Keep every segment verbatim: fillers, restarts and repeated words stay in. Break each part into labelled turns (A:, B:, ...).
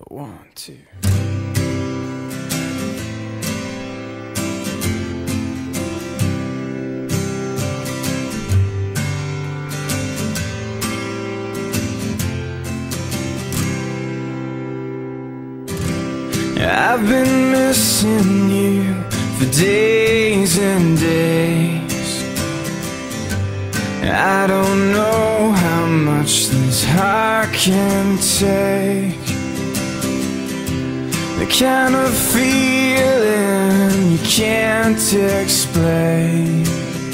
A: One, two. I've been missing you for days and days. I don't know how much this heart can take. The kind of feeling you can't explain,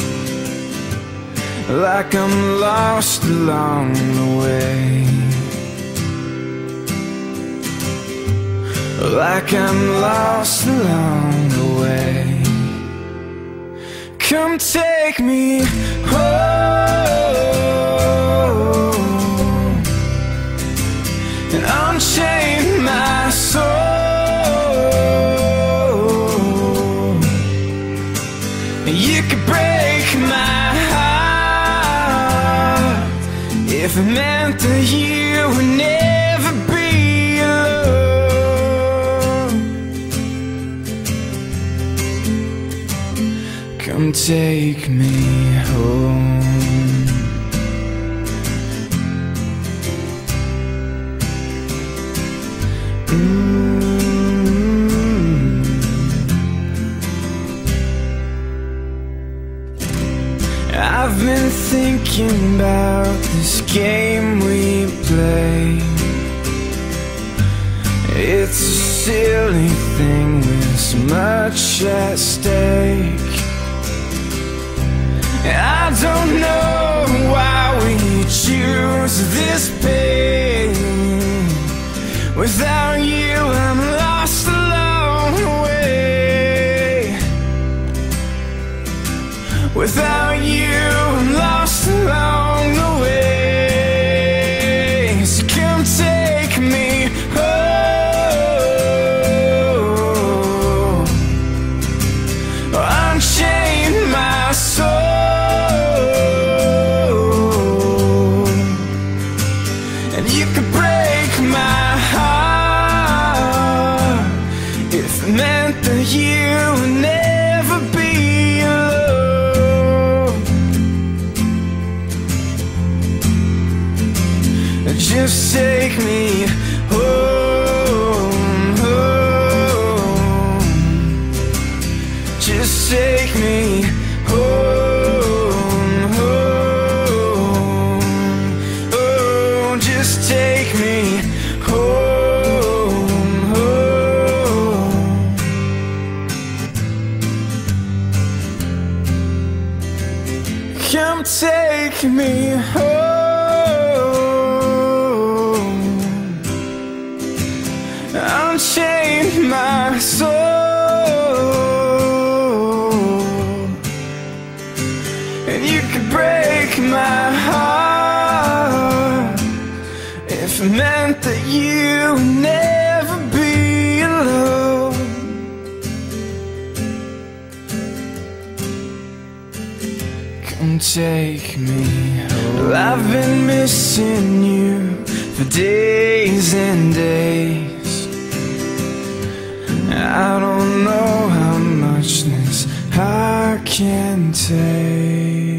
A: like I'm lost along the way, like I'm lost along the way. Come take me home and unchain my soul. You could break my heart if it meant that you would never be alone. Come take me home. Mm. I've been thinking about this game we play. It's a silly thing with so much at stake. I don't know why we choose this pain. Without you, I'm lost along the way. Without you, I'm lost along the way. So come take me home, unchain my soul, and you could break my heart if it meant that you would never be alone. Just take me home, home. Just take me home, home. Oh, just take me home, home. Come take me home. Unchain my soul, and you could break my heart if it meant that you would never be alone. Come take me home. Well, I've been missing you for days and days. I don't know how much this heart can take.